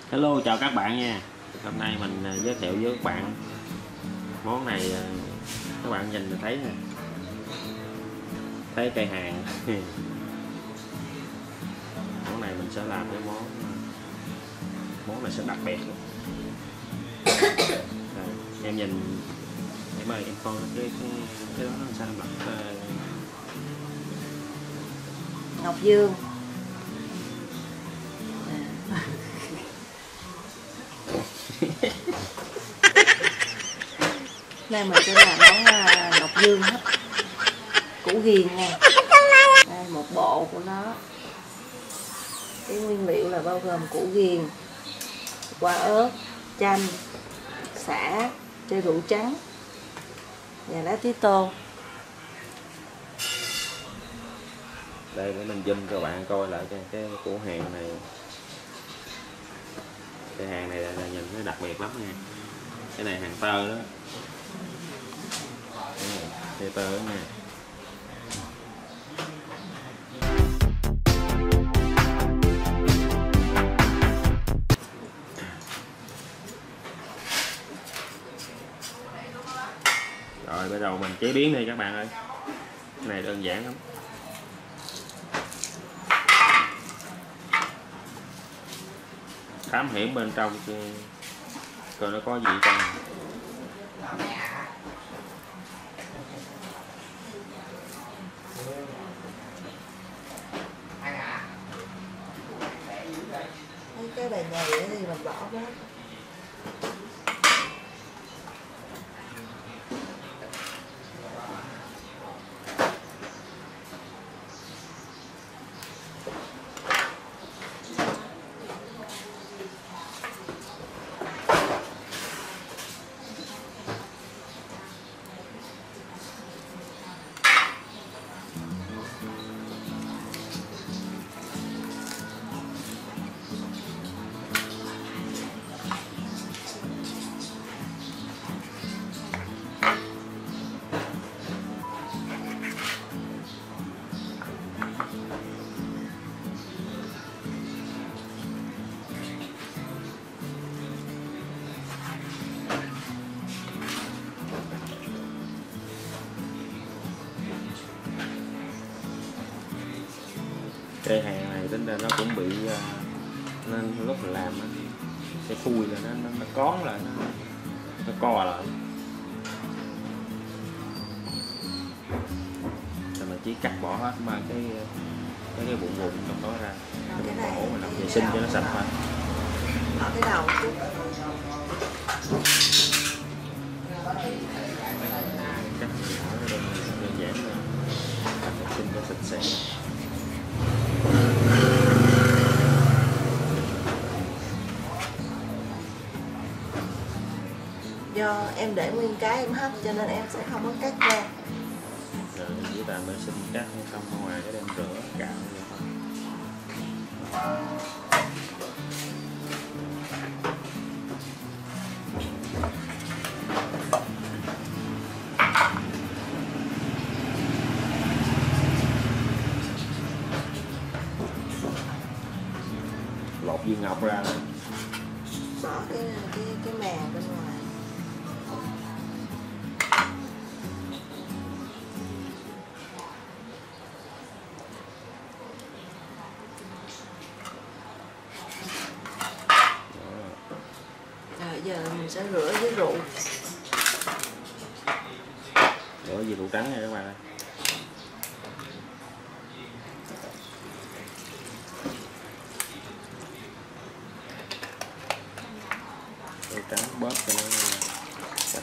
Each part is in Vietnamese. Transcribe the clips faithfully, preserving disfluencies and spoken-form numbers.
Hello, chào các bạn nha. Hôm nay mình giới thiệu với các bạn món này. Các bạn nhìn thấy nè, thấy cây hàng. Món này mình sẽ làm cái món món này sẽ đặc biệt. À, em nhìn em ơi, em coi cái cái cái đó nó sao mặt ngọc dương. Đây mình sẽ làm món ngọc dương hấp củ ghiền nha. Đây một bộ của nó. Cái nguyên liệu là bao gồm củ ghiền, quả ớt, chanh, sả, chai rượu trắng và lá tía tô. Đây để mình zoom cho các bạn coi lại cái, cái củ hàng này. Cái hàng này là, là nhìn nó đặc biệt lắm nha. Cái này hàng tơ đó. Đây, tơ đó nha. Rồi bắt đầu mình chế biến đi các bạn ơi. Cái này đơn giản lắm. Thám hiểm bên trong coi nó có gì trong. Mấy cái bài nhầy thì mình bỏ hết. Cây hàng này tính ra nó cũng bị nên lúc mình làm nó sẽ khui là nó, nó, nó cón lại, nó, nó co lại. Rồi mình chỉ cắt bỏ hết mà cái cái cái bụng bụng trong đó ra, cái này bộ mình làm vệ sinh cho nó sạch thôi. Ở cái đầu chút. Cắt nhỏ đơn, đơn giản thôi, vệ sinh cho sạch sẽ. Do em để nguyên cái em hấp cho nên em sẽ không có cắt ra. Rồi chỉ làm vệ sinh cắt xong ở ngoài cái đem rửa cạo vậy thôi. Lột viên ngọc ra rồi. Bỏ cái cái cái màng bên ngoài. Rồi giờ mình sẽ rửa với rượu. Rửa với rượu trắng nha các bạn ơi. Rượu trắng bóp cho nó sạch.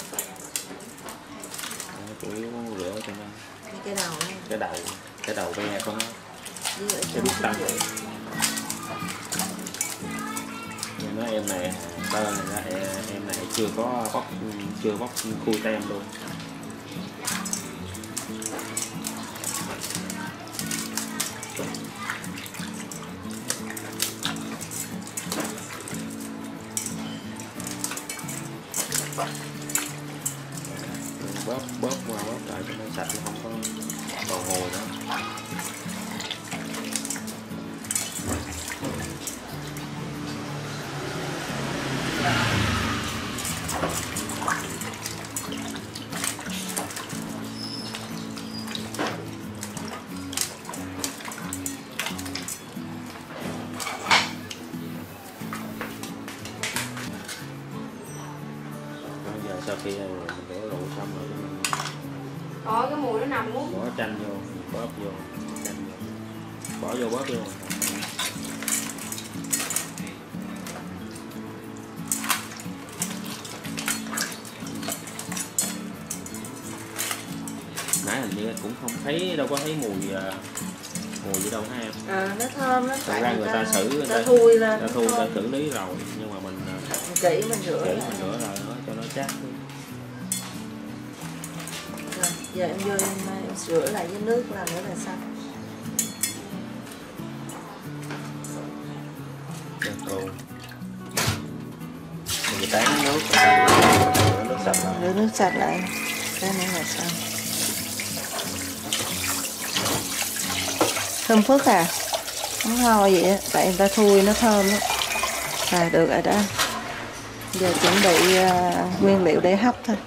Chủ yếu rửa cho nó Cái đầu này. cái đầu cái đầu ve của nó Với cái bít tăm. Nhưng nói em này tơ này em, em này chưa có bóc chưa bóc khui tem luôn. Bóp bóp qua bóp lại cho nó sạch, nó không có còn hồi nữa. sau khi mình đổ rượu xong rồi mình Ôi cái mùi nó nồng luôn. bỏ chanh vô, bóp vô, chanh vô. Bỏ vô bóp vô. Nãy hình như cũng không thấy, đâu có thấy mùi mùi gì đâu ha em. À, nó thơm, nó thật ra người ta xử người ta thui lên, ta thu ta xử lý rồi, nhưng mà mình kỹ mình rửa kỹ mình rửa rồi nó cho nó chắc. Rồi, giờ em vô em, em rửa lại với nước là nữa là xong. Cô mình tán nước, rửa nước sạch lại. Rửa nước sạch lại, cái nữa là xong. Thơm phức à? Không ho vậy á, tại người ta thui nó thơm á. À được rồi đó. Giờ chuẩn bị uh, nguyên liệu để hấp thôi.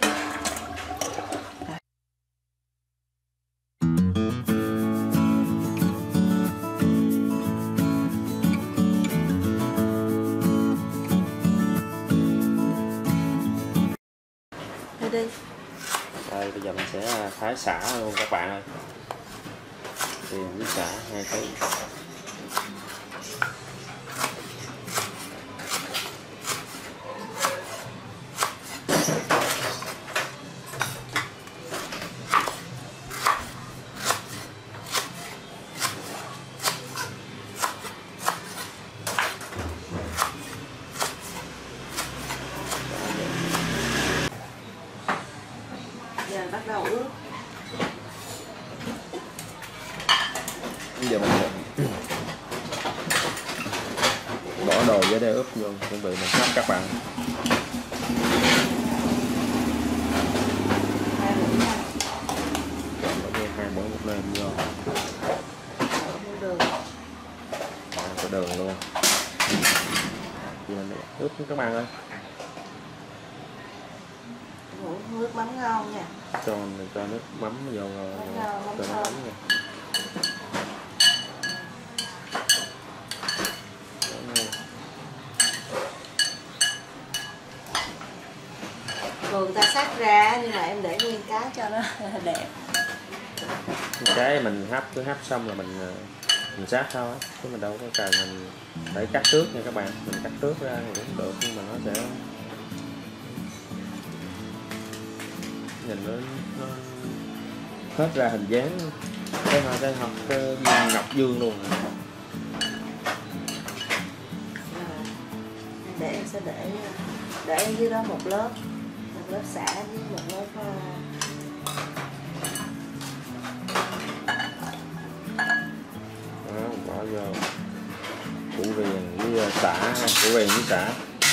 Đi đi. Đây bây giờ mình sẽ thái sả luôn các bạn ơi. Tiền với sả hai cái. Giờ bắt đầu ướp. Bây giờ mình bỏ đồ dưới đây ướp vô, chuẩn bị mình hấp các bạn. Bỏ hai muỗng một lên vô. Đường. Có đường luôn. Thì mình ướp các bạn ơi. Nước mắm ngon nha. Cho cho nước mắm vô rồi. Cho nó ấm nha. Thường ta xắt ra nhưng mà em để nguyên cái cho nó đẹp. Cái mình hấp cứ hấp xong là mình mình sát thôi, chứ mình đâu có cần mình phải cắt trước nha các bạn. Mình cắt trước ra thì cũng được, nhưng mà nó sẽ nhìn nó, nó hết ra hình dáng cái hoa cái học cái viên ngọc dương luôn. Để em sẽ để để dưới đó một lớp một lớp xả với một lớp đó, bỏ vô củ riềng với xả, củ riềng với xả.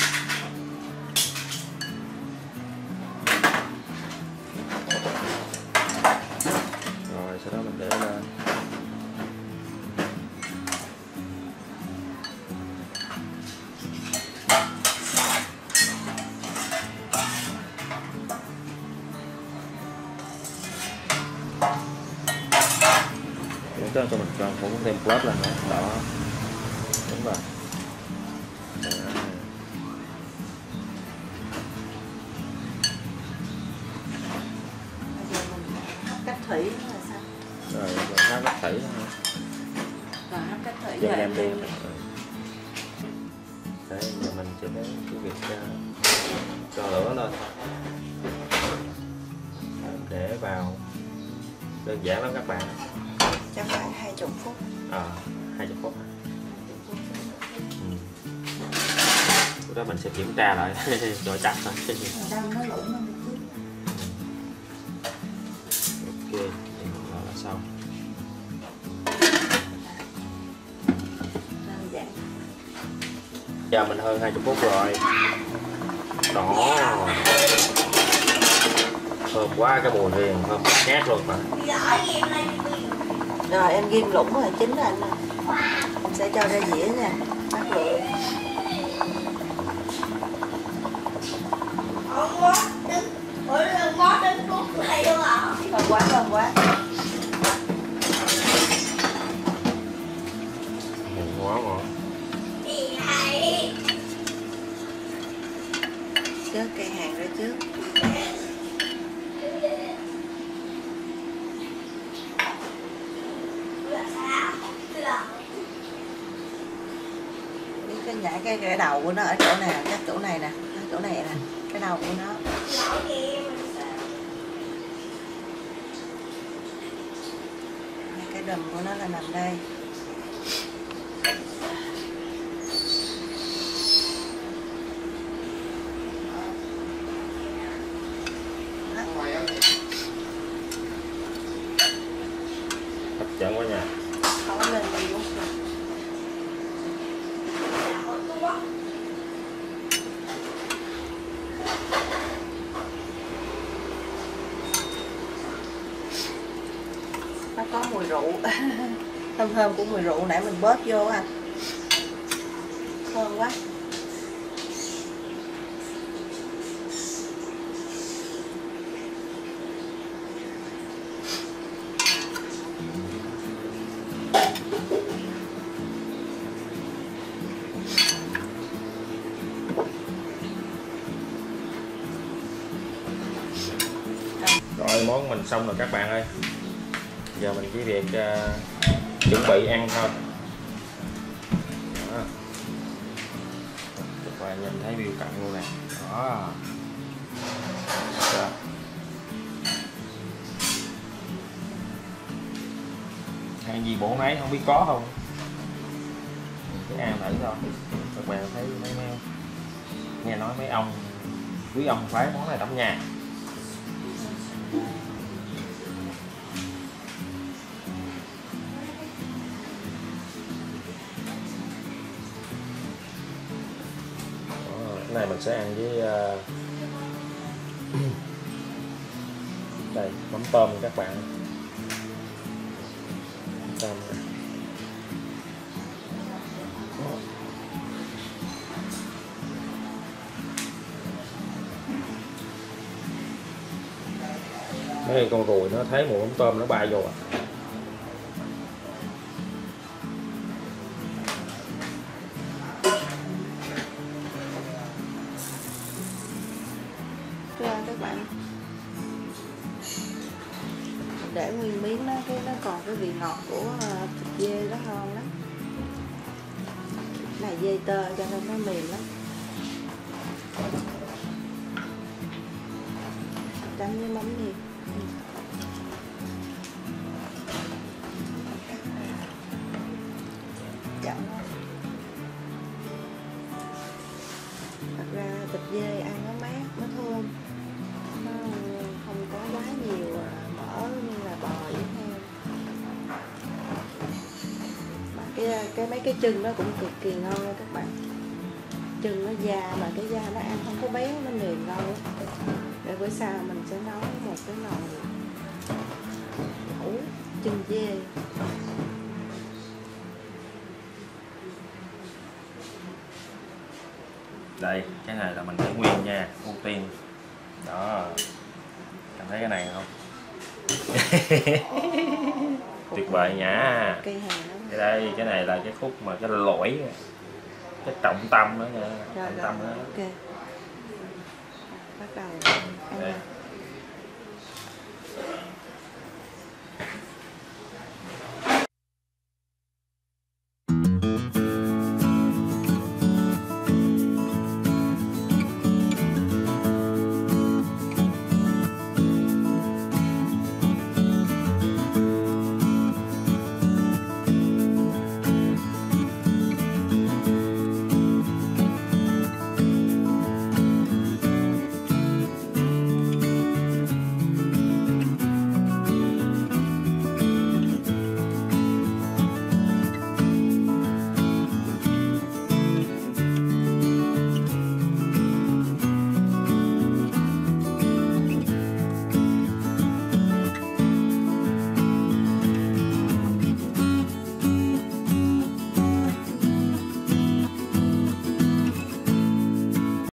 Rồi sau đó mình để lên. Cho cho mình còn cũng thêm lớp lên nữa, đó, đúng rồi. Đó. Bây giờ mình hấp cách thủy nữa là sao? Rồi rồi hấp cách thủy nữa. Rồi hấp cách thủy Giờ giờ em em đi. đi. Đấy, giờ mình sẽ đến cái việc uh, cho lửa lên. Để vào đơn giản lắm các bạn. Chắc phải hai chục phút. Ờ, hai chục phút. Ừ. Lúc đó mình sẽ kiểm tra lại cho chắc thôi. Đâm nó lủng lên một chút. Ok, rồi là xong. Đơn giản. Giờ mình hơn hai mươi phút rồi. Đó. Thơm quá, cái mùi riềng thơm ngát luôn mà. Rồi em ghim lủng rồi chín rồi anh nè. Em sẽ cho ra dĩa nha. Bắt lửa. Không quá đứng, ủa đừng có đứng cút này luôn ạ. Thơm quá, thơm quá. Quá ngon. Thì hay. chết cây hàng ra trước. Cái nhảy cái cái đầu của nó ở chỗ nào, chắc chỗ này nè, chỗ này nè, cái đầu của nó. Cái đùm của nó là nằm đây. Hấp dẫn quá nha. Không lên đi luôn. Nó có mùi rượu. Thơm thơm của mùi rượu nãy mình bóp vô ha. Thơm quá. Rồi món mình xong rồi các bạn ơi. Giờ mình chỉ việc uh, chuẩn bị ăn thôi. Đó. Các bạn nhìn thấy view cận luôn nè. Đó. Đó. Ăn gì bổ nấy không biết có không? Cứ ăn thử thôi. Các bạn thấy mấy mấy nghe nói mấy ông quý ông phái món này lắm nha. Cái này mình sẽ ăn với uh... đây mắm tôm các bạn. Tôm này. Mấy con ruồi nó thấy mùi mắm tôm nó bay vô à. Các bạn để nguyên miếng đó, cái nó còn cái vị ngọt của thịt dê đó ngon lắm. Cái này dê tơ cho nên nó mềm lắm. Chấm với mắm gì chậm. Thật ra thịt dê ăn nó mát, nó thơm, nó không có quá nhiều mỡ như là bò với heo. Mà cái cái mấy cái chân nó cũng cực kỳ ngon nha các bạn. Chân nó da mà cái da nó ăn không có béo, nó mềm ngon lắm. Để bữa sau mình sẽ nấu một cái nồi lẩu chân dê. Đây, cái này là mình để nguyên nha, ưu tiên. Đó. Cảm thấy cái này không? Tuyệt vời nha. Cây hàng đó. Cái đây, cái này là cái khúc mà cái lỗi, cái trọng tâm đó nha. Rồi, trọng rồi, tâm đó. ok. Bắt đầu ăn. Đây.